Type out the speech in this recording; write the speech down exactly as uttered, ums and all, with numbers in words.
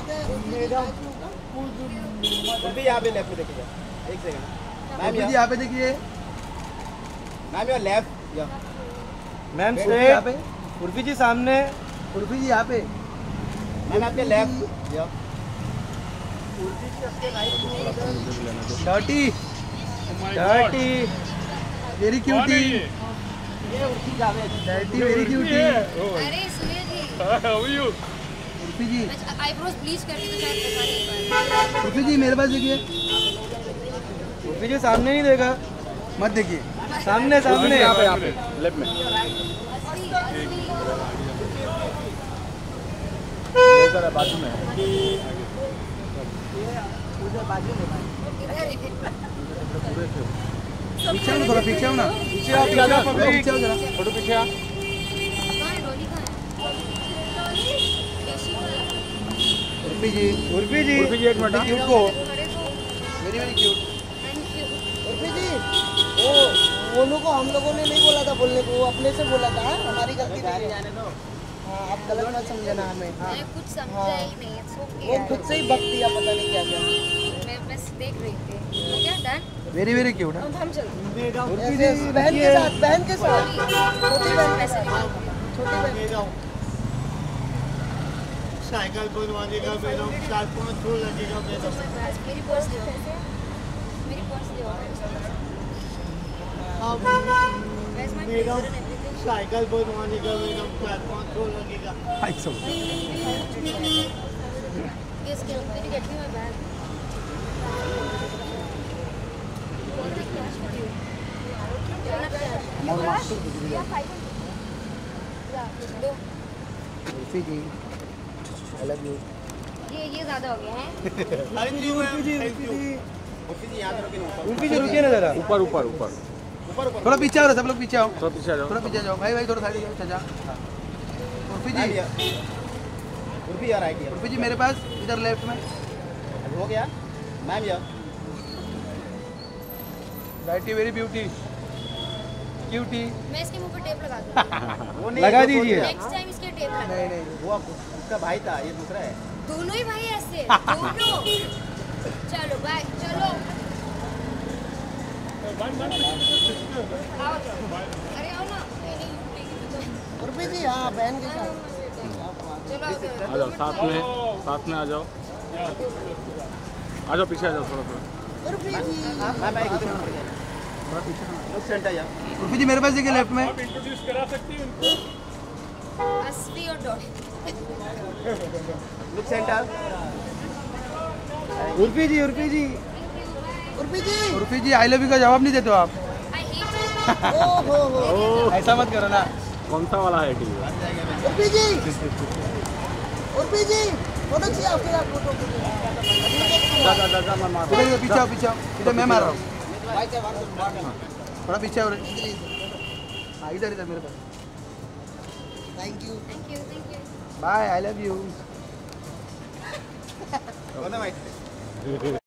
यहाँ पे लेफ्ट में देखिए, एक सेकंड मैम, यहाँ पे देखिए ma'am, your left, ma'am straight पे, उर्फी जी सामने, उर्फी जी यहाँ पे, मैम आपके left, dirty dirty, very cutie, dirty very cutie. अरे Surya ji, how are you? Urfi ji, eyebrows bleach करके तो शायद बता नहीं पाए। उर्फी जी मेरे पास देखिए, उर्फी जी सामने नहीं देखा, मत देखिए, सामने सामने, यहाँ पे यहाँ पे लेफ्ट में इधर बाजू में पीछे आओ ना, थोड़ा पीछे आओ ना, पीछे आओ, पीछे आओ, थोड़ा पीछे आओ जरा, फोटो पीछे आ। कहाँ है डॉली, कहाँ है? उर्फी जी, उर्फी जी, उर्फी जी एक मिनट क्यूट को, अरे तो very very cute. Thank you. Urfi ji, वो मोनू को हम लोगों ने नहीं बोला था बोलने को, वो अपने से बोला था, हमारी गलती नहीं है। हाँ, आप गलत मत समझना हमें। हाँ, मैं कुछ समझा ही नहीं, इट्स ओके। वो खुद से ही बक दिया, पता नहीं क्या क्या। मैं बस देख रही थी। तो क्या डन? वेरी वेरी क्यूट है। अब हम चलते हैं। उर्फी ऐसे जी बहन के साथ, बहन के साथ, छोटी बहन, पैसे निकाल। छोटी बहन। साइकिल बनवाने का मेरा चार पाँच सौ लगेगा मेरा। मेरी पर्स दो, मेरी पर्स दो। Where's my मेरा pencil and everything? साइकिल बनवाने का मेरा चार पाँच सौ लगेगा। अच्छा, Yes, can you get me my bag? What is the cash with you? Yeah, cash. Yeah, five hundred. Yeah, दो। Urfi ji, I love you. ये ये ज़्यादा हो गया है। Thank you ma'am, thank you. Urfi ji यहाँ पे रुकिए ना, उर्फी जी रुकिए ना जरा, ऊपर ऊपर ऊपर ऊपर ऊपर। थोड़ा पीछे आओ, सब लोग पीछे आओ, थोड़ा पीछे आ जाओ। थोड़ा पीछे जाओ, भाई भाई थोड़ा साइड जाओ, चाचा। उर्फी जी, उर्फी यार आइडिया उर्फी जी मेरे पास, इधर लेफ्ट में, हो गया मैम यार। Dirty very beauty, cutie. मैं इसके मुंह पे टेप लगा दूँ। वो नहीं, लगा वो दीजिए। छोड़ नेक्स्ट टाइम इसके टेप लगा। नहीं नहीं, दिया। वो आप- उसका भाई था, ये दूसरा है। दोनों ही भाई ऐसे, दोनों। चलो बाय, चलो। आओ, अरे आओ ना। नहीं नहीं, उर्फी जी, हाँ, बहन के साथ। चलो आओ। आ जाओ साथ में, साथ में आ जाओ, आ जाओ पीछे आ जाओ थोड़ा थोड़ा। उर्फी जी, मैम एक सेकंड थोड़ा पीछे। लुक सेंटर यार। उर्फी जी मेरे पास देखिए लेफ्ट में, इंट्रोड्यूस करा सकती हूँ उनको। असली और Dolly. Look centre. Urfi ji, Urfi ji, Urfi ji, Urfi ji I love you का जवाब नहीं देते हो आप, आई हेट ओ हो हो। ऐसा मत करो ना। कौन सा वाला है टीवी? उर्फी जी, उर्फी जी, फोटो चाहिए आपके साथ, फोटो। जा जा जा जा मैं मार इधर इधर पीछे आओ, पीछे आओ, इधर मैं मार रहा हूँ, थोड़ा पीछे आओ रे। हाँ इधर इधर मेरे पास। Thank you. Thank you, thank you. Bye, I love you. कौन है भाई?